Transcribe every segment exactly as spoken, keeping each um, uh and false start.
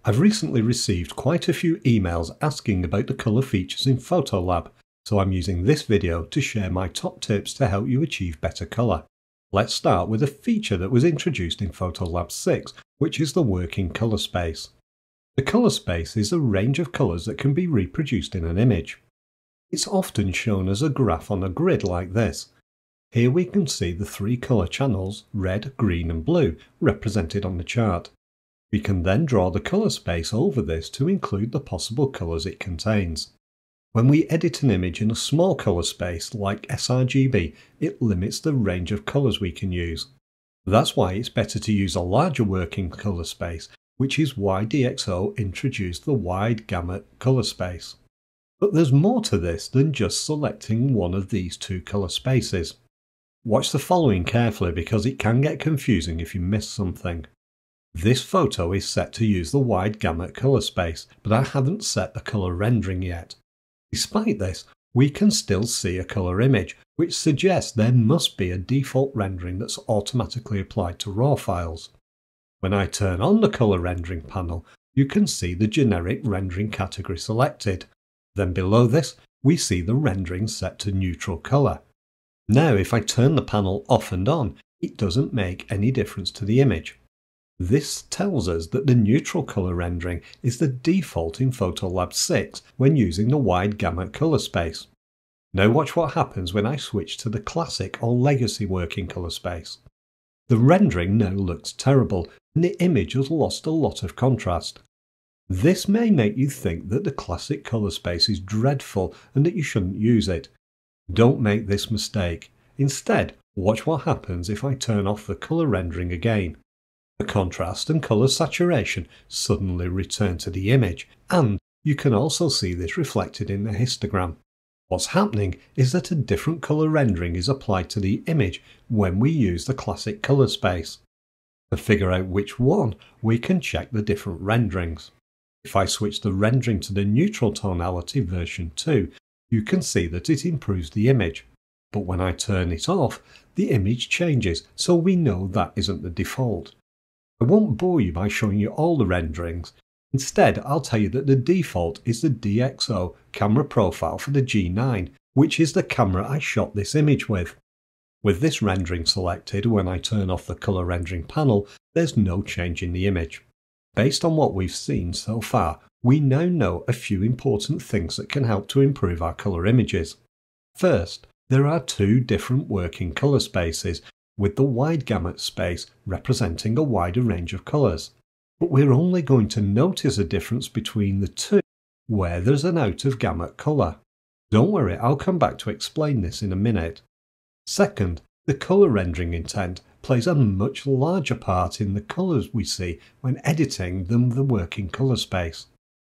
I've recently received quite a few emails asking about the colour features in PhotoLab, so I'm using this video to share my top tips to help you achieve better colour. Let's start with a feature that was introduced in PhotoLab six, which is the working colour space. The colour space is a range of colours that can be reproduced in an image. It's often shown as a graph on a grid like this. Here we can see the three colour channels, red, green and blue, represented on the chart. We can then draw the colour space over this to include the possible colours it contains. When we edit an image in a small colour space like sRGB, it limits the range of colours we can use. That's why it's better to use a larger working colour space, which is why DxO introduced the wide gamut colour space. But there's more to this than just selecting one of these two colour spaces. Watch the following carefully because it can get confusing if you miss something. This photo is set to use the wide gamut colour space, but I haven't set the colour rendering yet. Despite this, we can still see a colour image, which suggests there must be a default rendering that's automatically applied to raw files. When I turn on the colour rendering panel, you can see the generic rendering category selected. Then below this, we see the rendering set to neutral colour. Now if I turn the panel off and on, it doesn't make any difference to the image. This tells us that the neutral colour rendering is the default in PhotoLab six when using the wide gamut colour space. Now watch what happens when I switch to the classic or legacy working colour space. The rendering now looks terrible and the image has lost a lot of contrast. This may make you think that the classic colour space is dreadful and that you shouldn't use it. Don't make this mistake. Instead, watch what happens if I turn off the colour rendering again. The contrast and colour saturation suddenly return to the image, and you can also see this reflected in the histogram. What's happening is that a different colour rendering is applied to the image when we use the classic colour space. To figure out which one, we can check the different renderings. If I switch the rendering to the neutral tonality version two, you can see that it improves the image. But when I turn it off, the image changes, so we know that isn't the default. I won't bore you by showing you all the renderings. Instead, I'll tell you that the default is the DxO camera profile for the G nine, which is the camera I shot this image with. With this rendering selected, when I turn off the colour rendering panel, there's no change in the image. Based on what we've seen so far, we now know a few important things that can help to improve our colour images. First, there are two different working colour spaces, with the wide gamut space representing a wider range of colours. But we're only going to notice a difference between the two where there's an out of gamut colour. Don't worry, I'll come back to explain this in a minute. Second, the colour rendering intent plays a much larger part in the colours we see when editing than the working colour space.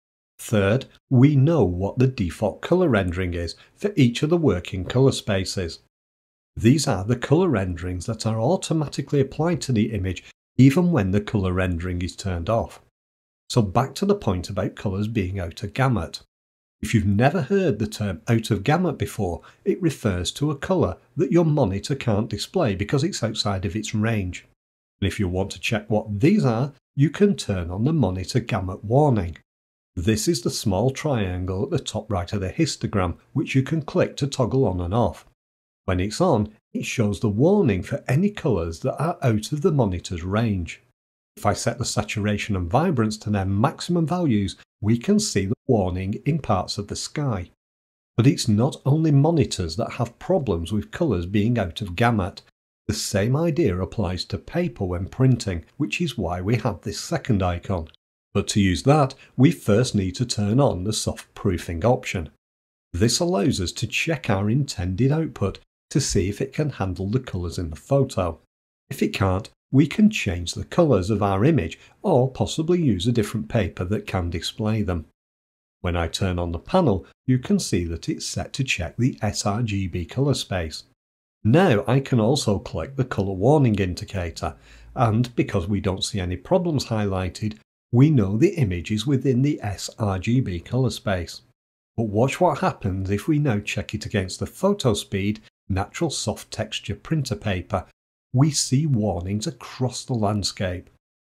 Third, we know what the default colour rendering is for each of the working colour spaces. These are the colour renderings that are automatically applied to the image even when the colour rendering is turned off. So back to the point about colours being out of gamut. If you've never heard the term out of gamut before, it refers to a colour that your monitor can't display because it's outside of its range. And if you want to check what these are, you can turn on the monitor gamut warning. This is the small triangle at the top right of the histogram, which you can click to toggle on and off. When it's on, it shows the warning for any colours that are out of the monitor's range. If I set the saturation and vibrance to their maximum values, we can see the warning in parts of the sky. But it's not only monitors that have problems with colours being out of gamut. The same idea applies to paper when printing, which is why we have this second icon. But to use that, we first need to turn on the soft proofing option. This allows us to check our intended output to see if it can handle the colours in the photo. If it can't, we can change the colours of our image or possibly use a different paper that can display them. When I turn on the panel, you can see that it's set to check the sRGB colour space. Now I can also click the colour warning indicator, and because we don't see any problems highlighted, we know the image is within the sRGB colour space. But watch what happens if we now check it against the photo speed natural soft texture printer paper. We see warnings across the landscape.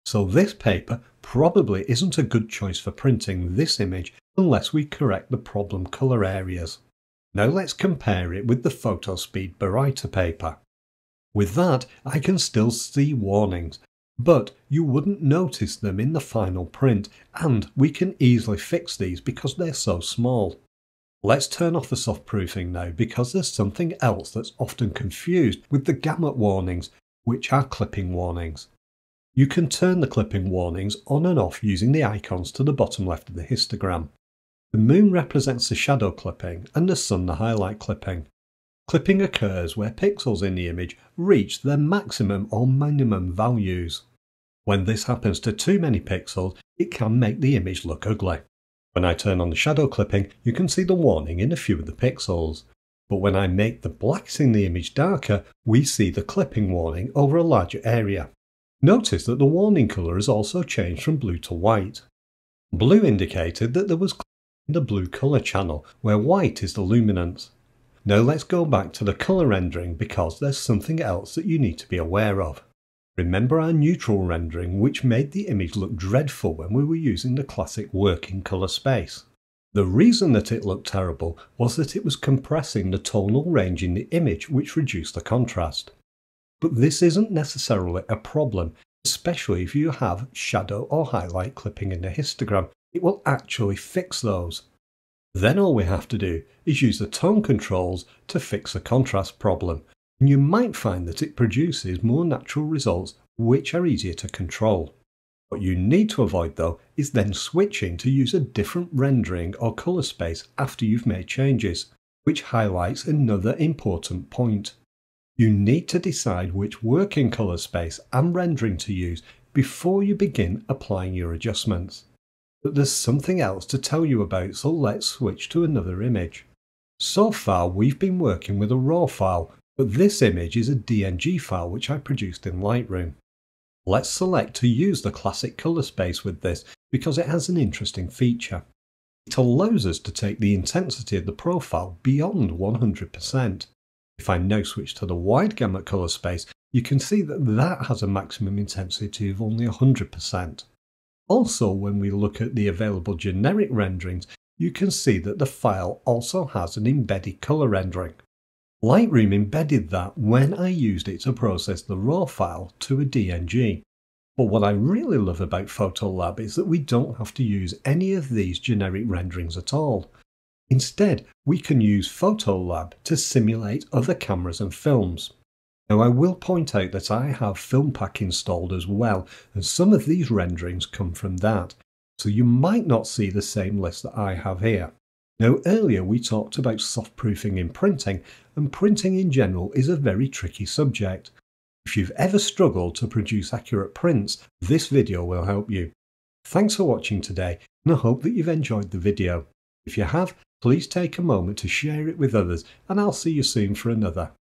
So this paper probably isn't a good choice for printing this image unless we correct the problem colour areas. Now let's compare it with the photo speed barometer paper. With that, I can still see warnings, but you wouldn't notice them in the final print, and we can easily fix these because they're so small. Let's turn off the soft proofing now because there's something else that's often confused with the Gamut warnings, which are clipping warnings. You can turn the clipping warnings on and off using the icons to the bottom left of the histogram. The moon represents the shadow clipping and the sun the highlight clipping. Clipping occurs where pixels in the image reach their maximum or minimum values. When this happens to too many pixels, it can make the image look ugly. When I turn on the shadow clipping, you can see the warning in a few of the pixels. But when I make the blacks in the image darker, we see the clipping warning over a larger area. Notice that the warning colour has also changed from blue to white. Blue indicated that there was clipping in the blue colour channel, where white is the luminance. Now let's go back to the colour rendering because there's something else that you need to be aware of. Remember our neutral rendering, which made the image look dreadful when we were using the classic working colour space. The reason that it looked terrible was that it was compressing the tonal range in the image, which reduced the contrast. But this isn't necessarily a problem, especially if you have shadow or highlight clipping in the histogram. It will actually fix those. Then all we have to do is use the tone controls to fix the contrast problem. And you might find that it produces more natural results which are easier to control. What you need to avoid though is then switching to use a different rendering or colour space after you've made changes, which highlights another important point. You need to decide which working colour space and rendering to use before you begin applying your adjustments. But there's something else to tell you about, so let's switch to another image. So far we've been working with a raw file, but this image is a D N G file which I produced in Lightroom. Let's select to use the classic colour space with this because it has an interesting feature. It allows us to take the intensity of the profile beyond one hundred percent. If I now switch to the wide gamut colour space, you can see that that has a maximum intensity of only one hundred percent. Also, when we look at the available generic renderings, you can see that the file also has an embedded colour rendering. Lightroom embedded that when I used it to process the raw file to a D N G. But what I really love about PhotoLab is that we don't have to use any of these generic renderings at all. Instead, we can use PhotoLab to simulate other cameras and films. Now I will point out that I have FilmPack installed as well, and some of these renderings come from that, so you might not see the same list that I have here. Now earlier we talked about soft proofing in printing, and printing in general is a very tricky subject. If you've ever struggled to produce accurate prints, this video will help you. Thanks for watching today, and I hope that you've enjoyed the video. If you have, please take a moment to share it with others, and I'll see you soon for another.